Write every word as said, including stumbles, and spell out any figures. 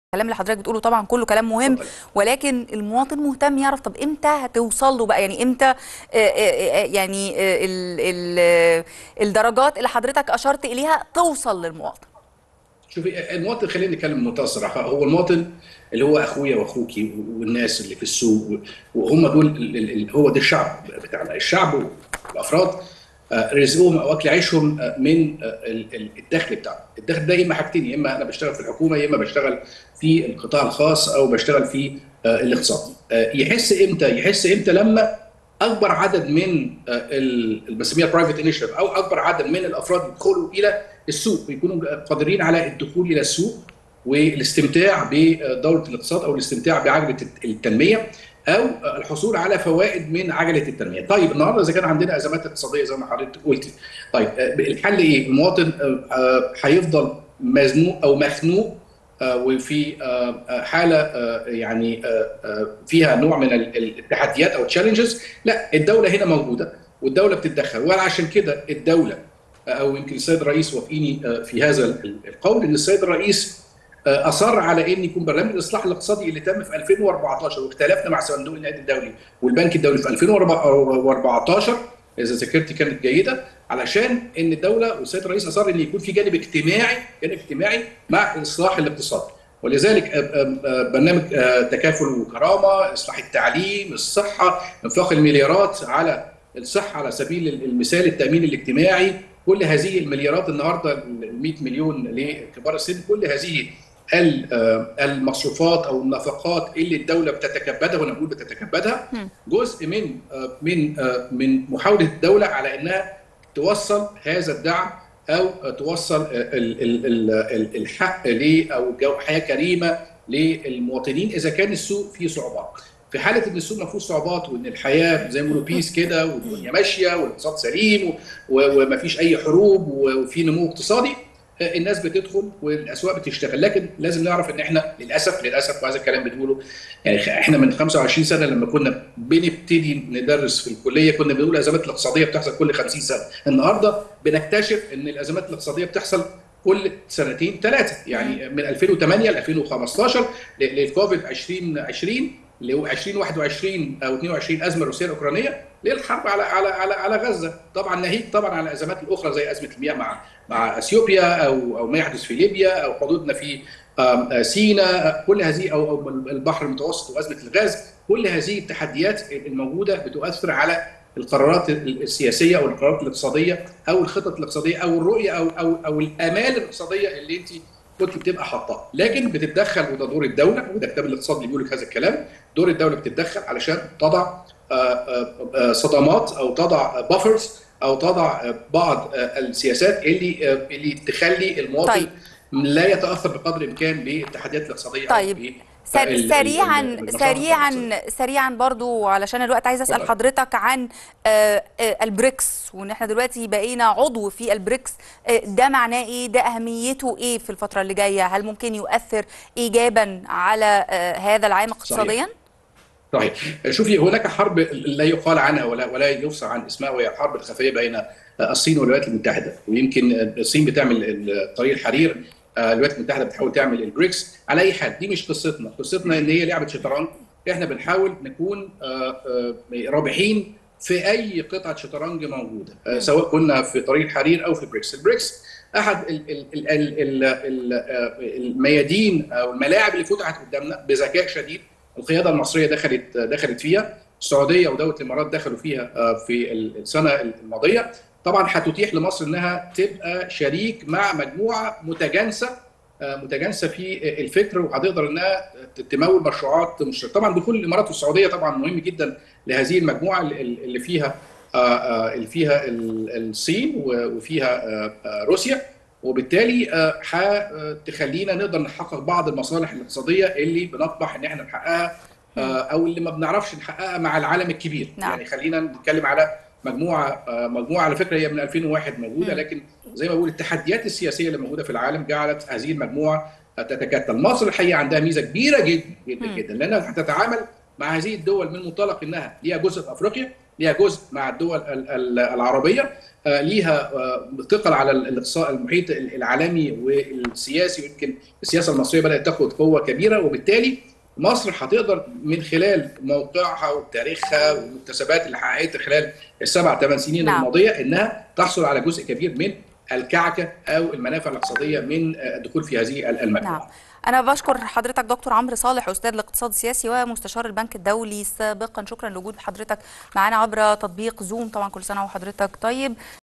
الكلام اللي حضرتك بتقوله طبعا كله كلام مهم، اتفضل. ولكن المواطن مهتم يعرف طب امتى هتوصل له بقى، يعني امتى آه، آه، آه، يعني آه، ال- ال- آه، الدرجات اللي حضرتك اشرت اليها توصل للمواطن. شوفي المواطن، خلينا نتكلم بمنتهى الصراحه. هو المواطن اللي هو اخويا واخوكي والناس اللي في السوق، وهم دول ال- ال- ال- هو ده الشعب بتاعنا. الشعب والافراد آه، رزقهم او اكل عيشهم آه، من آه، ال- ال- الدخل بتاعهم. الدخل ده يا اما حاجتين: يا اما انا بشتغل في الحكومه، يا اما بشتغل في القطاع الخاص او بشتغل في آه، الاقتصاد. آه، يحس امتى؟ يحس امتى لما اكبر عدد من آه، ال- اللي بنسميها برايفت انيشيتيف، او اكبر عدد من الافراد يدخلوا الى السوق ويكونوا قادرين على الدخول الى السوق والاستمتاع بدوره الاقتصاد او الاستمتاع بعجله التنميه او الحصول على فوائد من عجله التنميه. طيب النهارده اذا كان عندنا ازمات اقتصاديه زي ما حضرتك قلتي، طيب الحل ايه؟ المواطن هيفضل مزنوق او مخنوق وفي حاله يعني فيها نوع من التحديات او التشالنجز. لا، الدوله هنا موجوده والدوله بتتدخل، وعشان كده الدوله او يمكن السيد الرئيس وافقيني في هذا القول، ان السيد الرئيس اصر على ان يكون برنامج الاصلاح الاقتصادي اللي تم في ألفين وأربعتاشر، واختلفنا مع صندوق النقد الدولي والبنك الدولي في ألفين وأربعتاشر اذا ذاكرتي كانت جيده، علشان ان الدوله والسيد الرئيس اصر ان يكون في جانب اجتماعي، جانب اجتماعي مع الاصلاح الاقتصادي. ولذلك برنامج تكافل وكرامه، اصلاح التعليم، الصحه، انفاق المليارات على الصحه على سبيل المثال، التامين الاجتماعي، كل هذه المليارات النهارده، ال مئة مليون لكبار السن، كل هذه المصروفات او النفقات اللي الدوله بتتكبدها، وانا بقول بتتكبدها، جزء من من من محاوله الدوله على انها توصل هذا الدعم او توصل الحق ل او حياه كريمه للمواطنين اذا كان السوق فيه صعوبات. في حاله ان السوق ما فيهوش صعوبات وان الحياه زي ما بيقولوا بيس كده والدنيا ماشيه والاقتصاد سليم وما فيش اي حروب وفي نمو اقتصادي، الناس بتدخل والاسواق بتشتغل. لكن لازم نعرف ان احنا للاسف للاسف وهذا الكلام بتقوله، يعني احنا من خمسة وعشرين سنه لما كنا بنبتدي ندرس في الكليه كنا بنقول الازمات الاقتصاديه بتحصل كل خمسين سنه. النهارده بنكتشف ان الازمات الاقتصاديه بتحصل كل سنتين ثلاثه، يعني من ألفين وثمانية ل ألفين وخمستاشر للكوفيد ألفين وعشرين اللي هو ألفين وواحد وعشرين او اثنين وعشرين ازمه روسيه الاوكرانيه للحرب على على على على غزه، طبعا ناهيك طبعا على الازمات الاخرى زي ازمه المياه مع مع اثيوبيا او او ما يحدث في ليبيا او حدودنا في سيناء، كل هذه او البحر المتوسط وازمه الغاز. كل هذه التحديات الموجوده بتؤثر على القرارات السياسيه او القرارات الاقتصاديه او الخطط الاقتصاديه او الرؤيه او او او الامال الاقتصاديه اللي انت كنت بتبقى حاطاها. لكن بتتدخل، وده دور الدوله، وده كتاب الاقتصاد اللي بيقول لك هذا الكلام. دور الدوله بتتدخل علشان تضع صدمات او تضع بافرز او تضع بعض السياسات اللي اللي تخلي المواطن طيب لا يتاثر بقدر الامكان بالتحديات الاقتصاديه او طيب سريعا بالنشاط بتاع الاقتصاد. سريعا سريعا برضو علشان الوقت، عايز اسال اتفضل. حضرتك عن آه، آه، البريكس، وان احنا دلوقتي بقينا عضو في البريكس. آه، ده معناه ايه؟ ده اهميته ايه في الفتره اللي جايه؟ هل ممكن يؤثر ايجابا على آه، هذا العام صحيح. اقتصاديا؟ صحيح. شوفي، هناك حرب لا يقال عنها ولا ولا يفصح عن اسمها، وهي الحرب الخفيه بين الصين والولايات المتحده. ويمكن الصين بتعمل طريق الحرير، الولايات المتحده بتحاول تعمل البريكس. على اي حال دي مش قصتنا، قصتنا ان هي لعبه شطرنج. احنا بنحاول نكون رابحين في اي قطعه شطرنج موجوده، سواء كنا في طريق الحرير او في بريكس. البريكس احد الميادين او الملاعب اللي فتحت قدامنا بذكاء شديد. القياده المصريه دخلت دخلت فيها، السعوديه ودوله الامارات دخلوا فيها في السنه الماضيه. طبعا هتتيح لمصر انها تبقى شريك مع مجموعه متجانسه متجانسه في الفكر، وهتقدر انها تمول مشروعات مشتركه. طبعا دخول الامارات والسعوديه طبعا مهم جدا لهذه المجموعه اللي فيها اللي فيها الصين وفيها روسيا، وبالتالي هتخلينا نقدر نحقق بعض المصالح الاقتصاديه اللي بنطمح ان احنا نحققها او اللي ما بنعرفش نحققها مع العالم الكبير. نعم. يعني خلينا نتكلم على مجموعه مجموعه على فكره هي من ألفين وواحد موجوده، لكن زي ما بقول التحديات السياسيه اللي موجوده في العالم جعلت هذه المجموعه تتكتل. مصر الحقيقه عندها ميزه كبيره جدا جدا جدا، لانها هتتعامل مع هذه الدول من منطلق انها ليها جزء في افريقيا ليها جزء مع الدول العربيه، ليها ثقل على الاقتصاد المحيط العالمي والسياسي، ويمكن السياسه المصريه بدات تاخد قوه كبيره، وبالتالي مصر هتقدر من خلال موقعها وتاريخها والمكتسبات اللي حققتها خلال السبع ثمان سنين نعم. الماضيه انها تحصل على جزء كبير من الكعكه او المنافع الاقتصاديه من الدخول في هذه المجموعه. نعم. أنا بشكر حضرتك دكتور عمرو صالح، أستاذ الاقتصاد السياسي ومستشار البنك الدولي سابقا. شكرا لوجود حضرتك معنا عبر تطبيق زوم. طبعا كل سنة وحضرتك طيب.